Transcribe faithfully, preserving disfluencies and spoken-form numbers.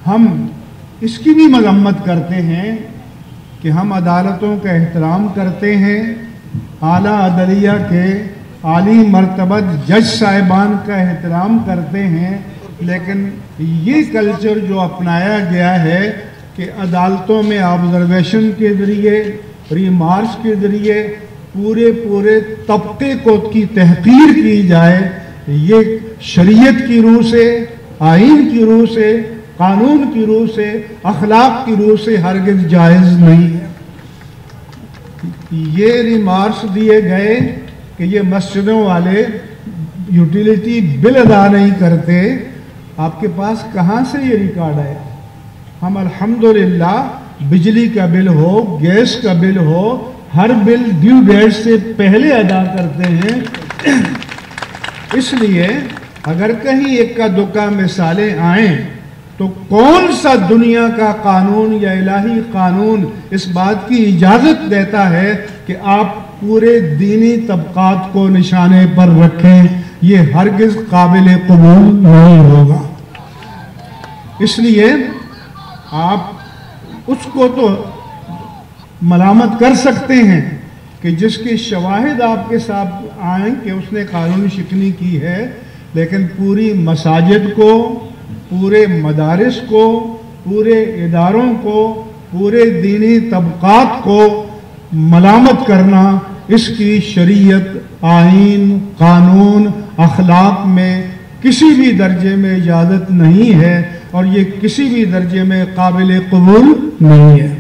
हम इसकी भी मजम्मत करते हैं कि हम अदालतों का एहतराम करते हैं, आला अदलिया के आली मर्तबत जज साहिबान का एहतराम करते हैं, लेकिन ये कल्चर जो अपनाया गया है कि अदालतों में ऑब्जर्वेशन के ज़रिए, रिमार्क्स के ज़रिए पूरे पूरे तबके को की तहकीर की जाए, ये शरीयत की रूह से, आइन की रूह से, कानून की रूह से, अखलाक की रूह से हरगिज़ जायज़ नहीं है। ये रिमार्क्स दिए गए कि ये मस्जिदों वाले यूटिलिटी बिल अदा नहीं करते, आपके पास कहाँ से ये रिकॉर्ड आया? हम अल्हम्दुलिल्लाह बिजली का बिल हो, गैस का बिल हो, हर बिल ड्यू डेट से पहले अदा करते हैं। इसलिए अगर कहीं इक्का दुक्का मिसालें आएँ तो कौन सा दुनिया का कानून या इलाही कानून इस बात की इजाज़त देता है कि आप पूरे दीनी तबकात को निशाने पर रखें? ये हरगिज़ काबिल कबूल नहीं होगा। इसलिए आप उसको तो मलामत कर सकते हैं कि जिसकी शवाहिद आपके साथ आए कि उसने कानूनी शिकनी की है, लेकिन पूरी मसाजिद को, पूरे मदारिस को, पूरे इदारों को, पूरे दीनी तबकात को मलामत करना इसकी शरीयत, आइन, कानून, अखलाक में किसी भी दर्जे में इजाज़त नहीं है और ये किसी भी दर्जे में काबिल कबूल नहीं है।